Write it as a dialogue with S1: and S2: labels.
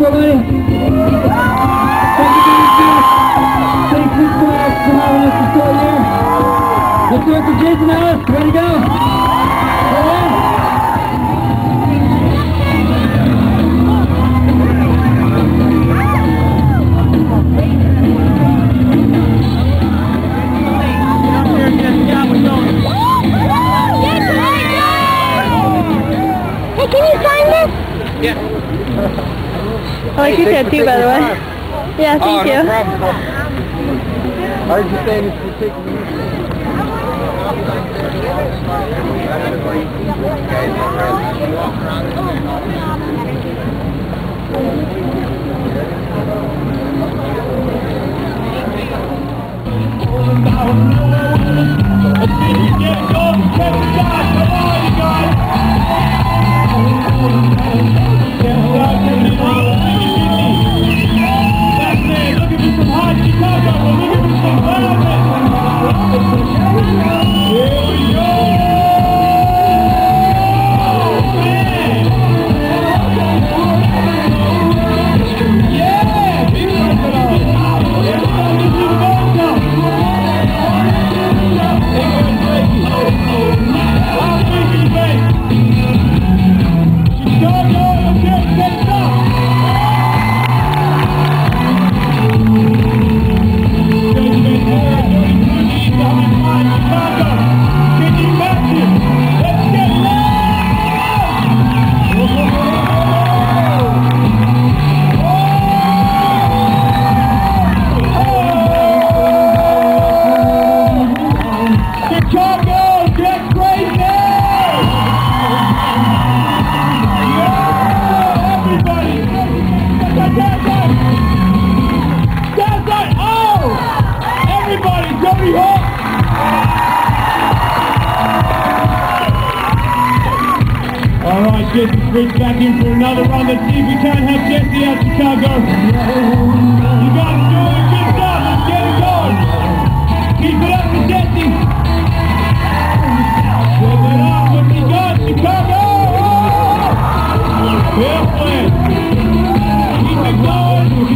S1: everybody. Thank you so much for having us this whole year. Let's do it for Jason Ellis. Ready to go?
S2: Hey, can you sign this?
S3: Yeah.
S2: I like your tattoo, by the way. Yeah, thank you.
S1: No problem. I was just saying if you're taking me.
S4: Fritz back in for another run. Let's see if we can't have Jesse out Chicago. You guys are doing a good job. Let's get it going. Keep it up for Jesse. Set it up. What's he got? Chicago! Well played. Keep it going.